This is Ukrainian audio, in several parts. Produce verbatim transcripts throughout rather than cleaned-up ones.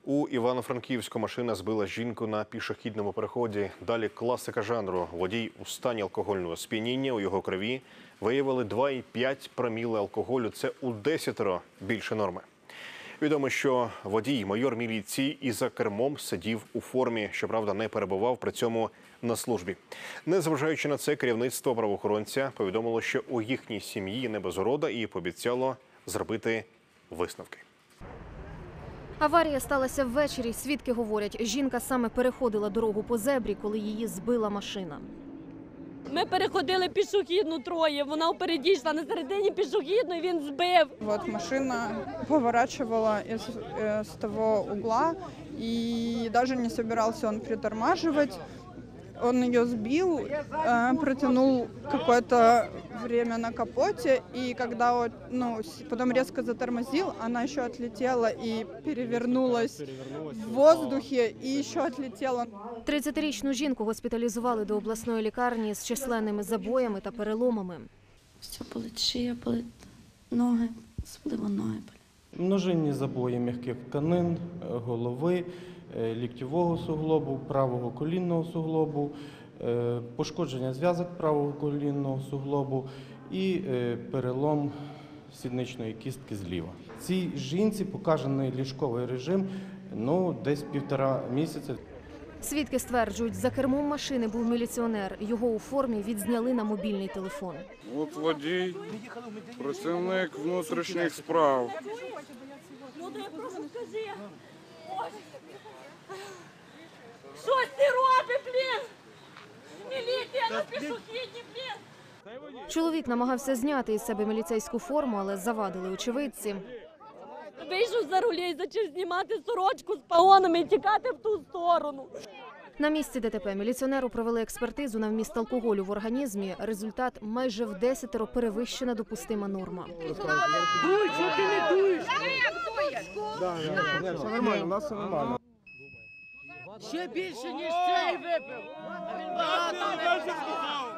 У Івано-Франківську машина збила жінку на пішохідному переході. Далі класика жанру. Водій у стані алкогольного сп'яніння. У його крові виявили два і п'ять проміли алкоголю. Це у десятеро більше норми. Відомо, що водій, майор міліції, і за кермом сидів у формі. Щоправда, не перебував при цьому на службі. Незважаючи на це, керівництво правоохоронця повідомило, що у їхній сім'ї не без урода і пообіцяло зробити висновки. Аварія сталася ввечері. Свідки говорять, жінка саме переходила дорогу по зебрі, коли її збила машина. Ми переходили пішохідну троє, вона впереді йшла на середині пішохідної, він збив. Вот машина поворачивала из, из того угла, и даже не собирался он притормаживать. Он ее сбил, протянул какое-то время на капоте, и когда он, ну, потом резко затормозил, она еще отлетела и перевернулась в воздухе, и еще отлетела. тридцятирічну жінку госпіталізували до обласної лікарні з численними забоями та переломами. Все болить, шия болить, ноги, особливо ноги болять. Множинні забої м'яких тканин, голови, ліктьового суглобу, правого колінного суглобу, пошкодження зв'язок правого колінного суглобу і перелом сідничної кістки зліва. Цій жінці показаний ліжковий режим ну, десь півтора місяця. Свідки стверджують, за кермом машини був міліціонер. Його у формі відзняли на мобільний телефон. От водій, працівник внутрішніх справ. Щось ти робиш, блін! Міліція на пішохідні, блін! Чоловік намагався зняти із себе міліцейську форму, але завадили очевидці. Вийшов за рулей, почав знімати сорочку з погонами і тікати в ту сторону. На місці ДТП міліціонеру провели експертизу на вміст алкоголю в організмі. Результат – майже в десятеро перевищена допустима норма. Дуй, що ти не дуєш? Так, все нормально, у нас все нормально. Ще більше, ніж цей випив. А він багато не сказав.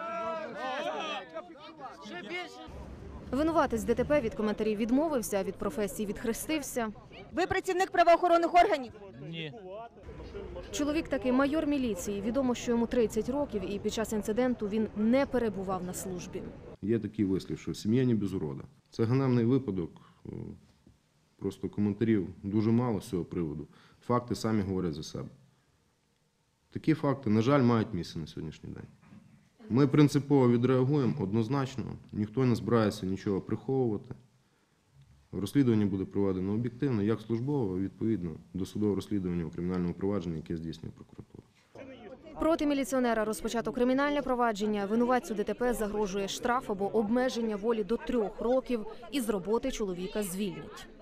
Ще більше. Винуватець ДТП від коментарів відмовився, а від професії відхрестився. Ви працівник правоохоронних органів? Ні. Чоловік таки майор міліції. Відомо, що йому тридцять років, і під час інциденту він не перебував на службі. Є такий вислів, що сім'я не без урода. Це ганебний випадок. Просто коментарів дуже мало з цього приводу. Факти самі говорять за себе. Такі факти, на жаль, мають місце на сьогоднішній день. Ми принципово відреагуємо однозначно, ніхто не збирається нічого приховувати. Розслідування буде проведено об'єктивно, як службове, відповідно до судового розслідування у кримінальному провадженні, яке здійснює прокуратура. Проти міліціонера розпочато кримінальне провадження. Винуватцю ДТП загрожує штраф або обмеження волі до трьох років, і з роботи чоловіка звільнять.